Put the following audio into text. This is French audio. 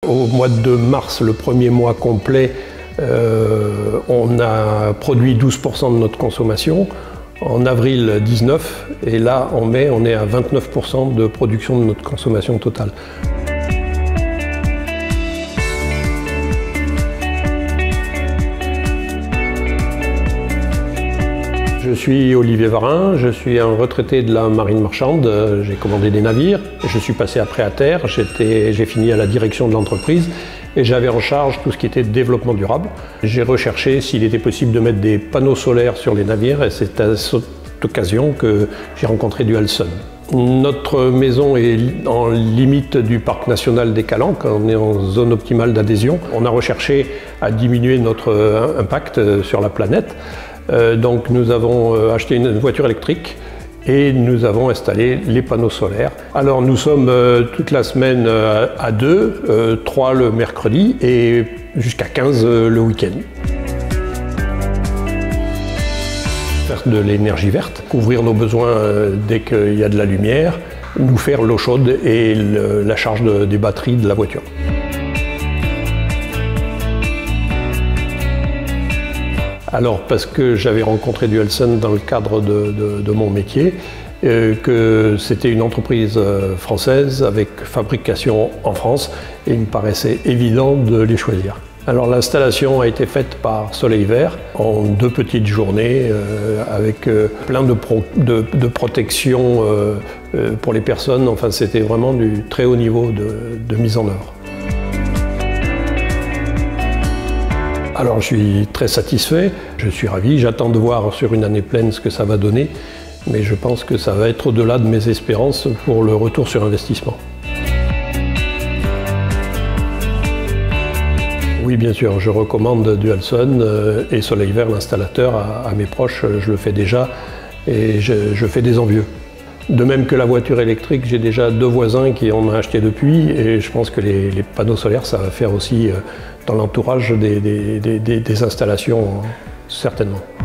Au mois de mars, le premier mois complet, on a produit 12% de notre consommation. En avril, 19%. Et là, en mai, on est à 29% de production de notre consommation totale. Je suis Olivier Varin, je suis un retraité de la marine marchande, j'ai commandé des navires, je suis passé après à terre, j'ai fini à la direction de l'entreprise et j'avais en charge tout ce qui était développement durable. J'ai recherché s'il était possible de mettre des panneaux solaires sur les navires et c'est à cette occasion que j'ai rencontré Dualsun. Notre maison est en limite du parc national des Calanques, on est en zone optimale d'adhésion. On a recherché à diminuer notre impact sur la planète. Donc nous avons acheté une voiture électrique et nous avons installé les panneaux solaires. Alors nous sommes toute la semaine à 2, 3 le mercredi et jusqu'à 15 le week-end. Faire de l'énergie verte, couvrir nos besoins dès qu'il y a de la lumière, nous faire l'eau chaude et la charge des batteries de la voiture. Alors parce que j'avais rencontré Dualsun dans le cadre de mon métier, que c'était une entreprise française avec fabrication en France et il me paraissait évident de les choisir. Alors l'installation a été faite par Soleil Vert en 2 petites journées avec plein de protection pour les personnes. Enfin c'était vraiment du très haut niveau de mise en œuvre. Alors je suis très satisfait, je suis ravi, j'attends de voir sur une année pleine ce que ça va donner, mais je pense que ça va être au-delà de mes espérances pour le retour sur investissement. Oui bien sûr, je recommande Dualsun et Soleil Vert, l'installateur, à mes proches, je le fais déjà et je fais des envieux. De même que la voiture électrique, j'ai déjà 2 voisins qui en ont acheté depuis et je pense que les panneaux solaires, ça va faire aussi dans l'entourage des installations, certainement.